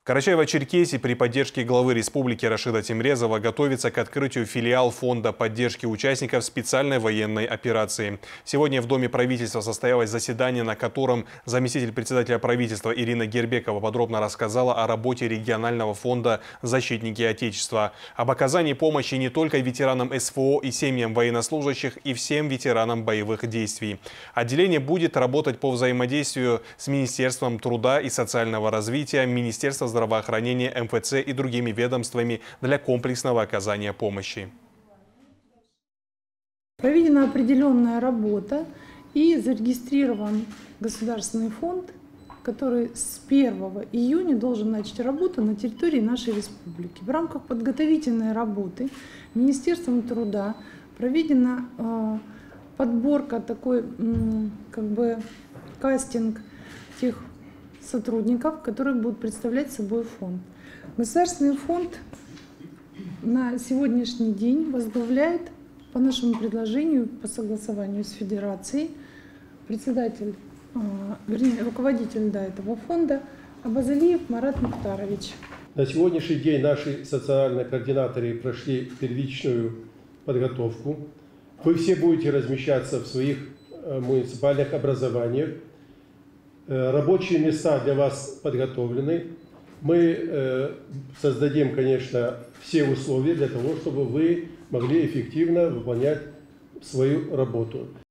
Карачаево-Черкесии при поддержке главы республики Рашида Тимрезова готовится к открытию филиал Фонда поддержки участников специальной военной операции. Сегодня в Доме правительства состоялось заседание, на котором заместитель председателя правительства Ирина Гербекова подробно рассказала о работе регионального фонда «Защитники Отечества», об оказании помощи не только ветеранам СВО и семьям военнослужащих, и всем ветеранам боевых действий. Отделение будет работать по взаимодействию с Министерством труда и социального развития, Министерством здравоохранения, МФЦ и другими ведомствами для комплексного оказания помощи. Проведена определенная работа и зарегистрирован государственный фонд, который с 1 июня должен начать работу на территории нашей республики. В рамках подготовительной работы Министерством труда проведена подборка, такой кастинг тех сотрудников, которые будут представлять собой фонд. Государственный фонд на сегодняшний день возглавляет по нашему предложению, по согласованию с Федерацией, руководитель этого фонда Абазалиев Марат Мухтарович. На сегодняшний день наши социальные координаторы прошли первичную подготовку. Вы все будете размещаться в своих муниципальных образованиях. Рабочие места для вас подготовлены. Мы создадим, конечно, все условия для того, чтобы вы могли эффективно выполнять свою работу.